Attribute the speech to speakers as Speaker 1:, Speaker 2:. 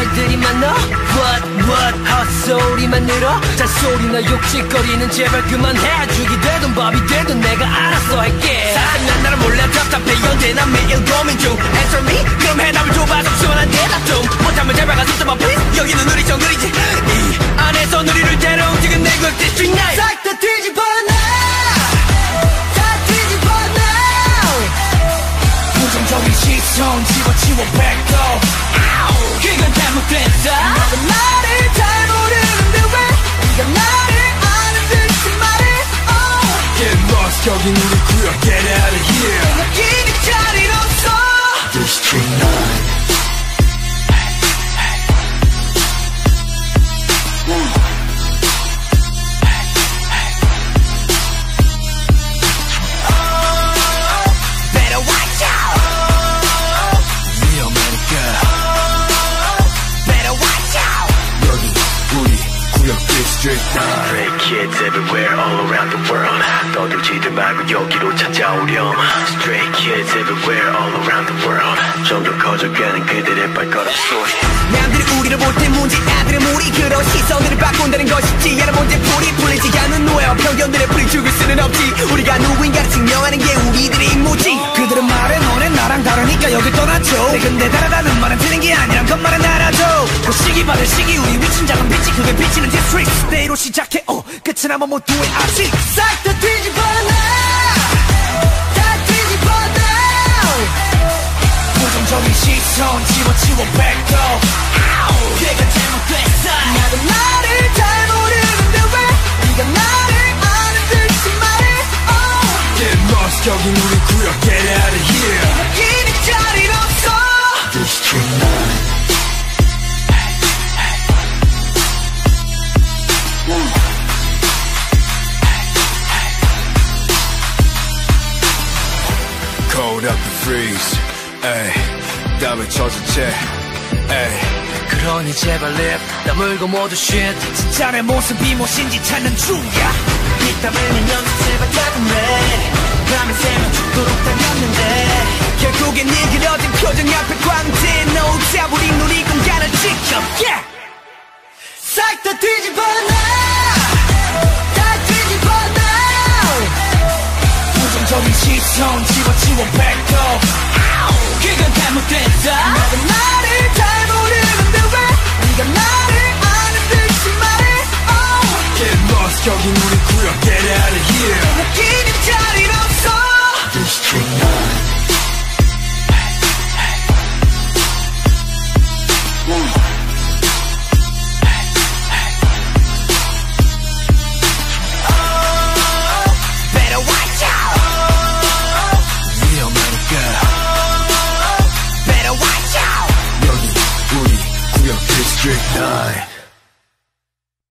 Speaker 1: 놈들이 많아. What 헛소리만 늘어. 잔소리나 욕짓거리는 제발 그만해. 죽이 되든 밥이 되든 내가 알아서 할게. 사랑난 나를 몰래 답답해. 연대 난 매일 고민 중. Answer me 그럼 해답을 줘봐. 좀 시원한 대답 좀. 못하면 제발 가서 써봐 please. 여기는 느리죠 느리지. 이 안에서 누리를 대로 움직인 내 그 District 9. 싹 다 뒤집어 부정적인 시선 집어치워 back up. 그건 잘못됐어. 너는 나를 잘 모르는데 왜 네가 나를 아는 듯이 말해. Get lost 여긴 우리 구역. Get out of here. 여기는 자리로 서. District 9.
Speaker 2: Stray kids everywhere all around the world. 떠들지들 말고 여기로 찾아오렴. Stray kids everywhere all around the world. 점점 커져가는 그들의 발걸음 소리.
Speaker 1: 남들이 우리를 볼 때 문제 아들은 무리. 그런 시선들을 바꾼다는 것이지 않은 문제 풀이 풀리지 않는 노예와 편견들의 풀이 죽을 수는 없지. 우리가 누구인가를 증명하는 게 우리들의 임무지. 그들은 말해 너네 나랑 다르니까 여길 떠나죠. 근데 다르다는 말은 틀린 게 아니란 것만은 알아줘. 그 시기 받을 시기 우리 위친 작은 빛이 그게 비치는 디스트릭트. 때로 시작해 끝은 아마 모두의 아직. 싹 다 뒤집어 다 뒤집어 부정적인 시선 집어치워 back up. 걔가 잘못됐어. 나도 나를 잘 모르는데 왜 네가 나를 아는 듯이 말해.
Speaker 2: Get lost 여긴 우리 구역. Get out of here.
Speaker 1: 여기는 자리로 서.
Speaker 2: District 9. Cold up the freeze, 에이, 땀을 젖은 채, 에이.
Speaker 1: 그러니 제발 립 다물고 모두 shit. 진짜 내 모습이 무엇인지 찾는 중이야. 이따 뵈면 연습해봐 작은데 밤에 새면 죽도록 다녔는데 결국엔 네 그려진 표정 앞에 광대 놓자 우리 누리 공간을 지켜. Yeah! 싹 다 뒤집어 다 뒤집어 부정적인 시선 집어치워 back up. 그건 잘못됐어. 너는 나를 잘 모르는데 왜 네가 나를 아는 듯이 말해.
Speaker 2: Get lost 여긴 우리 구역. Get out of here.
Speaker 1: 여기는 자리로 서.
Speaker 2: District 9. District 9.